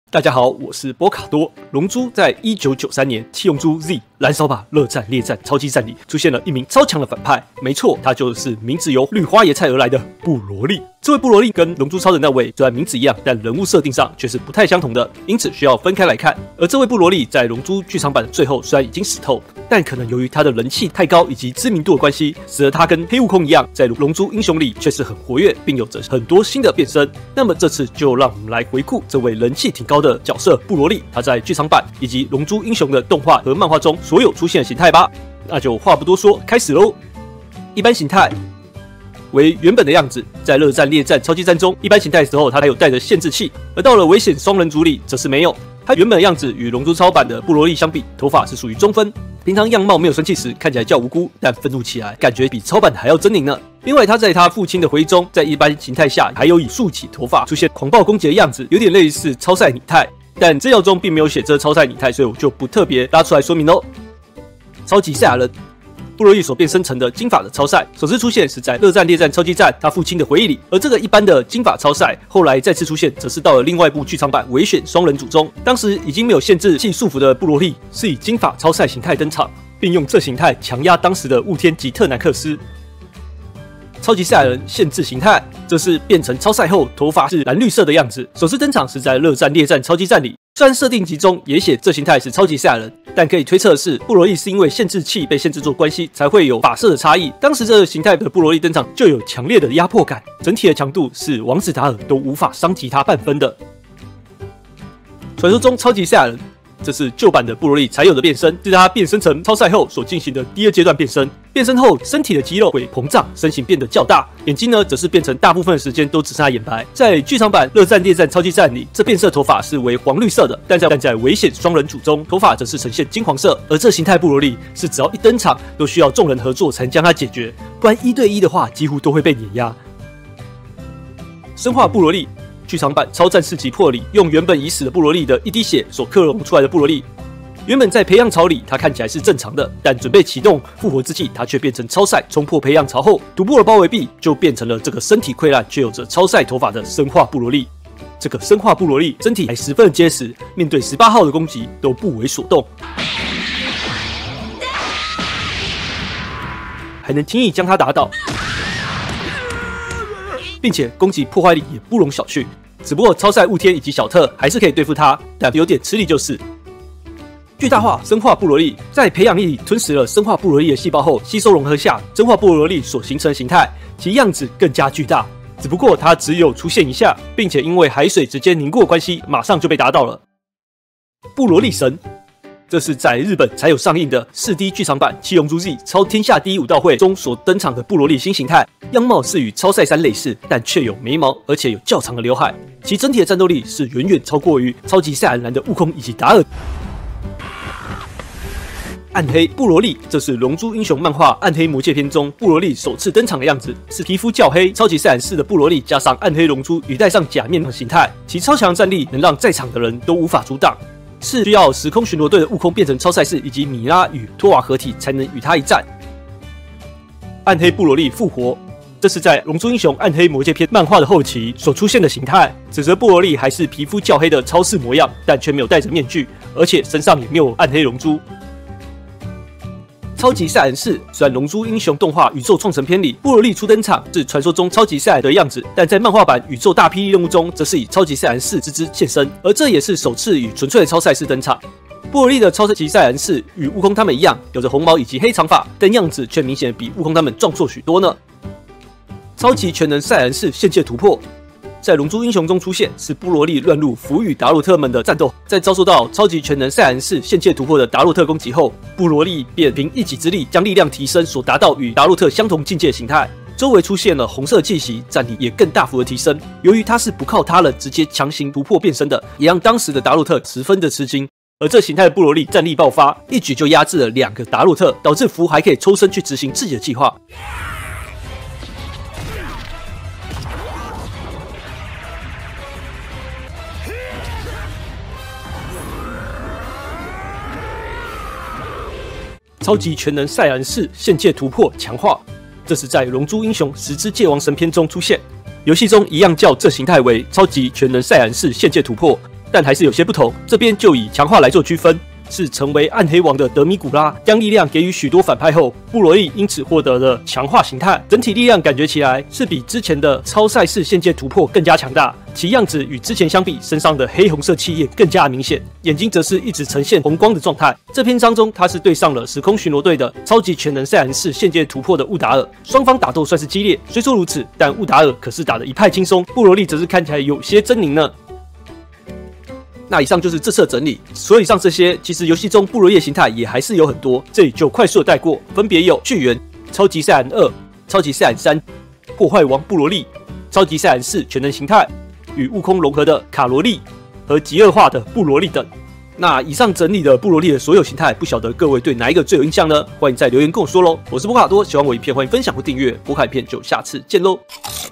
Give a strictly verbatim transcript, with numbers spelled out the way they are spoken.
大家好，我是波卡多。龙珠在一九九三年《七龙珠 Z 燃烧吧热战列战超级战》里出现了一名超强的反派，没错，他就是名字由绿花椰菜而来的布罗利。这位布罗利跟龙珠超人那位虽然名字一样，但人物设定上却是不太相同的，因此需要分开来看。而这位布罗利在龙珠剧场版的最后虽然已经死透，但可能由于他的人气太高以及知名度的关系，使得他跟黑悟空一样，在龙珠英雄里却是很活跃，并有着很多新的变身。那么这次就让我们来回顾这位人气挺高的角色布罗利，他在剧场版以及龙珠英雄的动画和漫画中所有出现的形态吧。那就话不多说，开始喽。一般形态为原本的样子，在热战列战超级战中，一般形态的时候它还有带着限制器，而到了危险双人组里则是没有。它原本的样子与龙珠超版的布罗利相比，头发是属于中分，平常样貌没有生气时看起来较无辜，但愤怒起来感觉比超版还要狰狞呢。另外，他在他父亲的回忆中，在一般形态下还有以竖起头发出现狂暴攻击的样子，有点类似超赛拟态，但资料中并没有写这超赛拟态，所以我就不特别拉出来说明喽。超级赛亚人。布罗利所变身成的金发的超赛，首次出现是在热战列战超级战他父亲的回忆里，而这个一般的金发超赛后来再次出现，则是到了另外一部剧场版危险双人组中。当时已经没有限制器束缚的布罗利是以金发超赛形态登场，并用这形态强压当时的雾天及特南克斯。超级赛亚人限制形态，这是变成超赛后头发是蓝绿色的样子，首次登场是在热战列战超级战里。虽然设定集中也写这形态是超级赛亚人，但可以推测的是，布罗利是因为限制器被限制住关系，才会有发色的差异。当时这个形态的布罗利登场就有强烈的压迫感，整体的强度是王子达尔都无法伤及他半分的。传说中超级赛亚人，这是旧版的布罗利才有的变身，是他变身成超赛后所进行的第二阶段变身。变身后，身体的肌肉会膨胀，身形变得较大，眼睛呢则是变成大部分的时间都只剩下眼白。在剧场版热战列战超级战里，这变色头发是为黄绿色的，但在但在危险双人组中，头发则是呈现金黄色。而这形态布罗利是只要一登场，都需要众人合作才能将它解决，不然一对一的话，几乎都会被碾压。生化布罗利。剧场版超战士急迫里，用原本已死的布罗利的一滴血所克隆出来的布罗利，原本在培养槽里，它看起来是正常的，但准备启动复活之际，它却变成超赛，冲破培养槽后，突破了包围壁，就变成了这个身体溃烂却有着超赛头发的生化布罗利。这个生化布罗利身体还十分结实，面对十八号的攻击都不为所动，还能轻易将它打倒，并且攻击破坏力也不容小觑。只不过超赛雾天以及小特还是可以对付他，但有点吃力就是。巨大化生化布罗利在培养液里吞食了生化布罗利的细胞后，吸收融合下，生化布罗利所形成的形态，其样子更加巨大。只不过它只有出现一下，并且因为海水直接凝固的关系，马上就被打倒了。布罗利神。这是在日本才有上映的 四 D 剧场版《七龙珠 Z 超天下第一武道会》中所登场的布罗利新形态，样貌是与超赛三类似，但却有眉毛，而且有较长的刘海。其整体的战斗力是远远超过于超级赛亚人的悟空以及达尔。暗黑布罗利，这是龙珠英雄漫画《暗黑魔界篇》中布罗利首次登场的样子，是皮肤较黑、超级赛亚人式的布罗利加上暗黑龙珠与戴上假面的形态，其超强的战力能让在场的人都无法阻挡。是需要时空巡逻队的悟空变成超赛士以及米拉与托瓦合体才能与他一战。暗黑布罗利复活，这是在《龙珠英雄暗黑魔界篇》漫画的后期所出现的形态。此时布罗利还是皮肤较黑的超市模样，但却没有戴着面具，而且身上也没有暗黑龙珠。超级赛亚人式，虽然《龙珠英雄动画宇宙创成篇》里布罗利初登场是传说中超级赛亚人的样子，但在漫画版宇宙大霹雳任务中，则是以超级赛亚人式之姿现身，而这也是首次与纯粹的超赛式登场。布罗利的超级赛亚人式与悟空他们一样，有着红毛以及黑长发，但样子却明显比悟空他们壮硕许多呢。超级全能赛亚人式限界突破。在龙珠英雄中出现，是布罗利乱入福与达洛特们的战斗，在遭受到超级全能赛亚人式限界突破的达洛特攻击后，布罗利便凭一己之力将力量提升，所达到与达洛特相同境界的形态。周围出现了红色气息，战力也更大幅的提升。由于他是不靠他人直接强行突破变身的，也让当时的达洛特十分的吃惊。而这形态的布罗利战力爆发，一举就压制了两个达洛特，导致福还可以抽身去执行自己的计划。超级全能赛亚人式限界突破强化，这是在《龙珠英雄十之界王神篇》中出现。游戏中一样叫这形态为超级全能赛亚人式限界突破， 但还是有些不同。这边就以强化来做区分。是成为暗黑王的德米古拉，将力量给予许多反派后，布罗利因此获得了强化形态。整体力量感觉起来是比之前的超赛事限界突破更加强大，其样子与之前相比，身上的黑红色气焰更加明显，眼睛则是一直呈现红光的状态。这篇章中，他是对上了时空巡逻队的超级全能赛亚人式限界突破的乌达尔，双方打斗算是激烈。虽说如此，但乌达尔可是打得一派轻松，布罗利则是看起来有些狰狞呢。那以上就是这次的整理，除了以上这些，其实游戏中布罗利的形态也还是有很多，这里就快速的带过，分别有巨猿、超级赛亚人二、超级赛亚人三、破坏王布罗利、超级赛亚人四全能形态、与悟空融合的卡罗利和极恶化的布罗利等。那以上整理的布罗利的所有形态，不晓得各位对哪一个最有印象呢？欢迎在留言跟我说喽。我是波卡多，喜欢我影片欢迎分享或订阅，波卡影片就下次见喽。